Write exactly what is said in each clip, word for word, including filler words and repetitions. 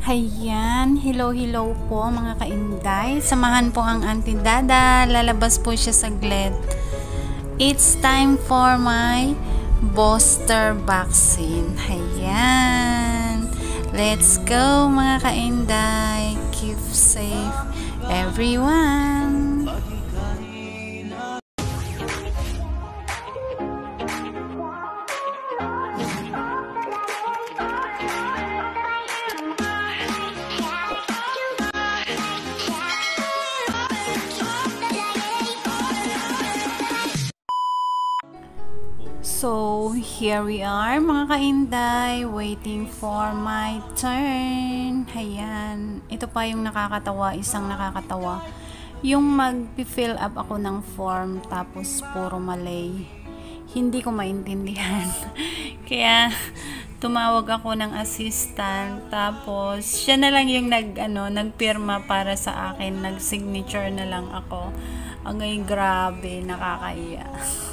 Hayan, hello hello po mga kainday. Samahan po ang Auntie Dada. Lalabas po siya saglit. It's time for my booster vaccine. Hayan. Let's go mga kainday. Keep safe everyone. So, here we are mga kainday, waiting for my turn. Hayan, ito pa yung nakakatawa, isang nakakatawa. Yung mag-fill up ako ng form tapos puro Malay. Hindi ko maintindihan. Kaya, tumawag ako ng assistant tapos siya na lang yung nag, ano, nagpirma para sa akin. Nag-signature na lang ako. Ang grabe, nakakaiya.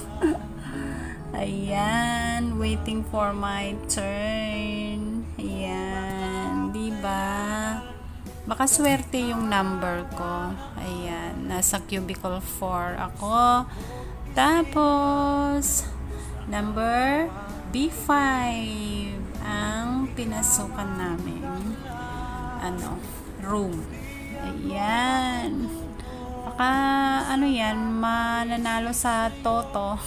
Ayan, waiting for my turn. Ayan, diba? Baka swerte yung number ko. Ayan, nasa cubicle four ako. Tapos, number B five ang pinasukan namin. Ano, room. Ayan. Baka, ano yan, mananalo sa Toto.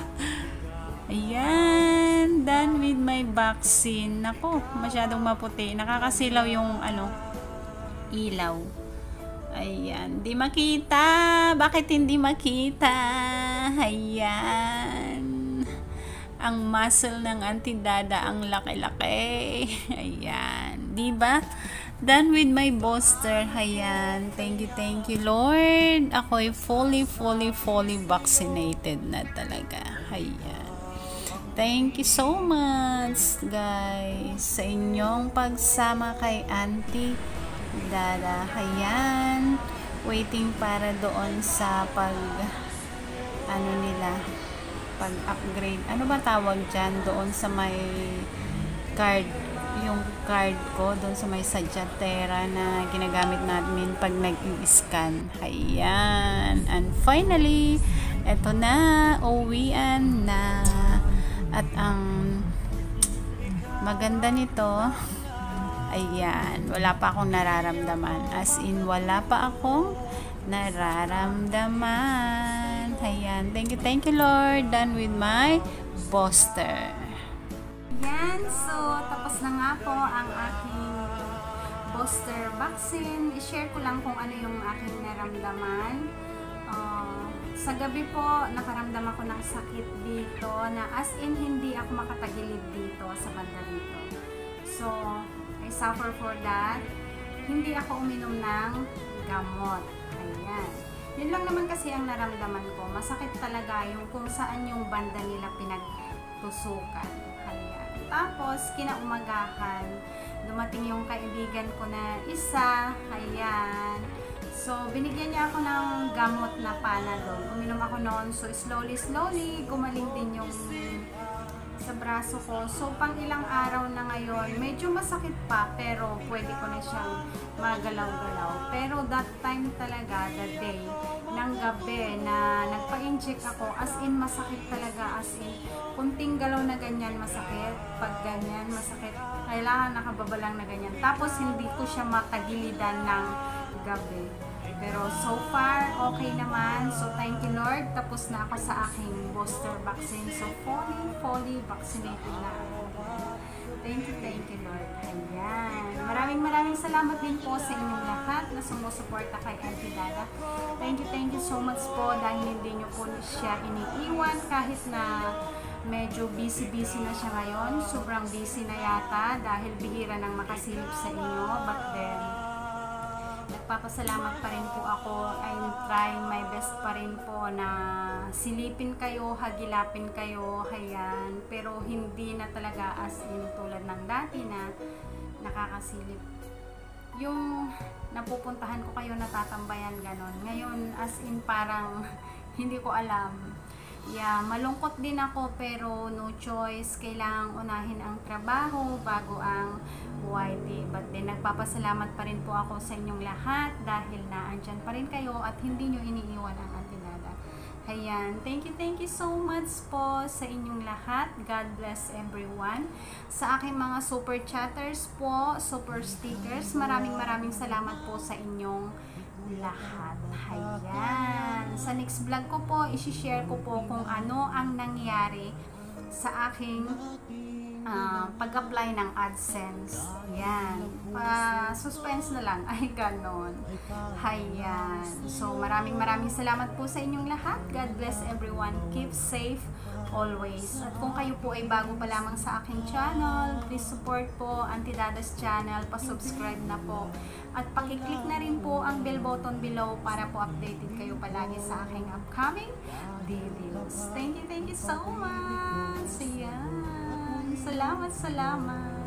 Ayan, done with my vaccine. Nako, masyadong maputi. Nakakasilaw yung ano, ilaw. Ayan, di makita. Bakit hindi makita? Ayan. Ang muscle ng Auntie Dada ang laki-laki. Ayan, di ba? Done with my booster. Ayan, thank you, thank you, Lord. Ako'y fully, fully, fully vaccinated na talaga. Ayan. Thank you so much guys sa inyong pagsama kay Auntie Dada. Hayan, waiting para doon sa pag ano nila, pag upgrade, ano ba tawag dyan, doon sa may card, yung card ko doon sa may Sadyatera na ginagamit namin pag nag-i-scan. Hayan, and finally eto na, uwian na. At ang maganda nito, ayan, wala pa akong nararamdaman. As in, wala pa akong nararamdaman. Ayan, thank you, thank you Lord. Done with my booster. Ayan, so tapos na nga po ang aking booster vaccine. I-share ko lang kung ano yung aking naramdaman. Uh, sa gabi po, nakaramdam ako ng sakit dito na as in hindi ako makatagilid dito sa banda dito. So, I suffer for that. Hindi ako uminom ng gamot. Ayan. Yun lang naman kasi ang naramdaman ko. Masakit talaga yung kung saan yung banda nila pinagtusukan. Ayan. Tapos, kinaumagahan, dumating yung kaibigan ko na isa. Ayan. So, binigyan niya ako ng gamot na Panadol. Uminom ako noon. So, slowly, slowly, gumaling din yung sa braso ko. So, pang ilang araw na ngayon, medyo masakit pa, pero pwede ko na siyang magalaw-galaw. Pero that time talaga, that day, ng gabi na nagpa-inject ako, as in masakit talaga, as in, kunting galaw na ganyan, masakit. Pag ganyan, masakit. Kailangan nakababa lang na ganyan. Tapos, hindi ko siya matagilidan ng gabi. Pero so far, okay naman. So thank you Lord. Tapos na ako sa aking booster vaccine. So fully, fully vaccinated na ako. Thank you, thank you Lord. Ayan. Maraming maraming salamat din po sa inyong lahat na sumusuporta kay Auntie Dada. Thank you, thank you so much po dahil hindi nyo po siya iniiwan kahit na medyo busy-busy na siya ngayon. Sobrang busy na yata dahil bihira nang makasilip sa inyo. But then, nagpapasalamat pa rin po ako. I'm trying my best pa rin po na silipin kayo, hagilapin kayo, hayan. Pero hindi na talaga as in tulad ng dati na nakakasilip. Yung napupuntahan ko kayo, natatambayan ganon. Ngayon as in parang hindi ko alam. Yeah, malungkot din ako pero no choice, kailangang unahin ang trabaho bago ang Y T. But then nagpapasalamat pa rin po ako sa inyong lahat dahil naandyan pa rin kayo at hindi nyo iniiwan ang Auntie Dada. Ayan, thank you, thank you so much po sa inyong lahat. God bless everyone. Sa aking mga super chatters po, super stickers, maraming maraming salamat po sa inyong lahat. Ayan. Sa next vlog ko po, isi-share ko po kung ano ang nangyari sa aking uh, pag-apply ng AdSense. Ayan. Pa-suspense na lang. Ay, ganon. Ayan. So, maraming maraming salamat po sa inyong lahat. God bless everyone. Keep safe always. At kung kayo po ay bago pa lamang sa aking channel, please support po Auntie Dada's channel. Pa-subscribe na po. At pakiclick na rin po ang bell button below para po updated kayo palagi sa aking upcoming videos. Thank you, thank you so much. Ayan. Salamat, salamat.